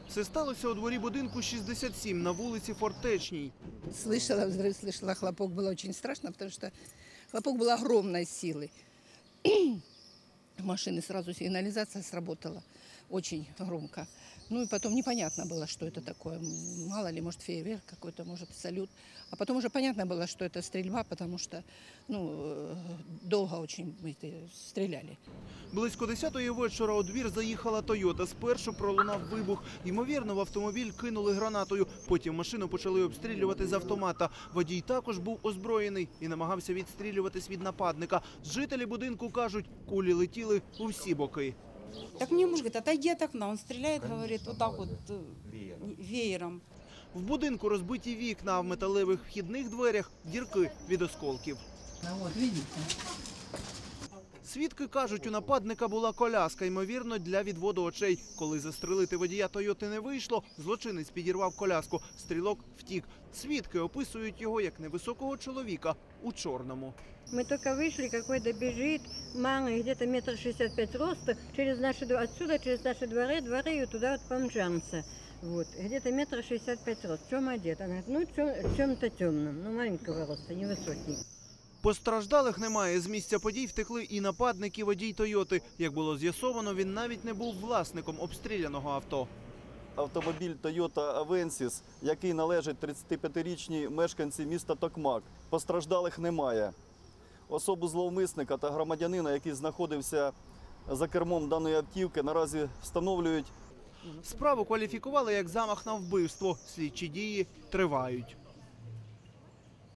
Все сталося у дворі будинку 67 на вулиці Фортечній. Слышала взрыв, слышала хлопок, было очень страшно, потому что хлопок был огромной силы. Машины сразу сигнализация сработала очень громко. Ну и потом непонятно было, что это такое. Мало ли, может, фейерверк какой-то, может, салют. А потом уже понятно было, что это стрельба, потому что долго очень стреляли. Близько 10-ї вечора у двір заїхала «Тойота». Спершу пролунав вибух. Ймовірно, в автомобіль кинули гранатою. Потім машину почали обстрілювати з автомата. Водій також був озброєний і намагався відстрілюватись від нападника. Жителі будинку кажуть, кулі летіли у всі боки. Так мне муж говорит, отойди от окна. Он стреляет, говорит, вот так вот веером. В будинку розбиті вікна, а в металевих вхідних дверях дірки від осколків. Вот, видите? Свідки кажуть, у нападника була коляска, ймовірно, для відводу очей. Коли застрелити водія «Тойоти» не вийшло, злочинець підірвав коляску. Стрілок втік. Свідки описують його як невисокого чоловіка у чорному. Мы только вышли, какой-то бежит, мама где-то 1,65 м роста, отсюда через наши дворы и туда вот помчался. Вот, где-то 1,65 м рост. В чем одет? Она говорит, в чем-то темном, маленького роста, невысокий. Постраждалих немає. З місця подій втекли і нападник, і водій «Тойоти». Як було з'ясовано, він навіть не був власником обстріляного авто. Автомобіль Toyota Avensis, який належить 35-річній мешканці міста Токмак. Постраждалих немає. Особу зловмисника та громадянина, який знаходився за кермом даної автівки, наразі встановлюють. Справу кваліфікували як замах на вбивство. Слідчі дії тривають.